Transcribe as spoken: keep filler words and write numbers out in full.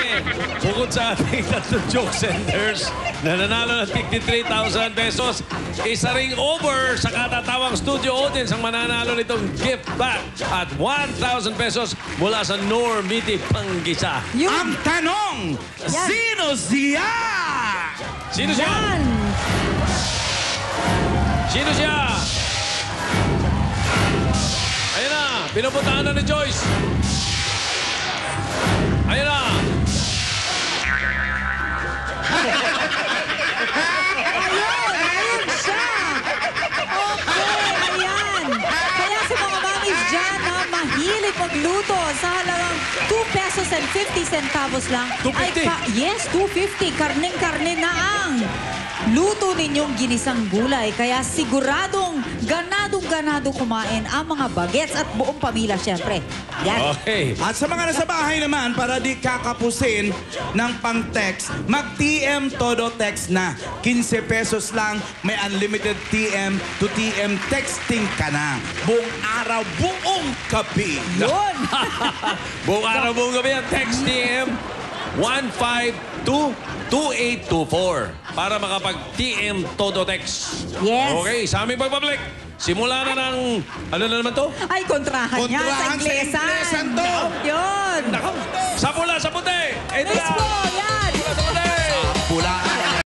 Kasi bukod sa ating tatlong joke senders na nanalo ng fifty-three thousand pesos, isa ring over sa katatawang studio audience ang mananalo nitong gift bag at one thousand pesos mula sa Normiti Panggisa. Yun. Ang tanong, Yan. sino siya? Sino siya? Yan. Sino siya? Ayun na, pinupuntahan na ni Joyce. Ayun na. Ayun, ayun siya. Okay, ayan. Kaya sa mga mamis dyan na mahilig magluto sa halagang two pesos and fifty centavos lang. two fifty? Ay, ka- yes, two fifty. Karning-karne na ang luto ninyong ginisang gulay. Kaya siguradong ganadong-ganado kumain ang mga bagets at buong pamilya, syempre. Yan. Okay. At sa mga nasa bahay naman, para di kakapusin ng pang-text, mag-T M Todo Text na. fifteen pesos lang, may unlimited T M to T M texting ka na. Buong araw, buong gabi. Yun. Buong araw, buong gabi ang text T M one five two two eight two four para makapag-T M Todo Text. Yes. Okay, sa aming pagbabalik, simula na ng, ano na naman to? Ay, kontrahan niya sa Kontrahan sa inglesan. inglesan to. Yun. Nako, sa pula, sa puti! Ito na! Baseball!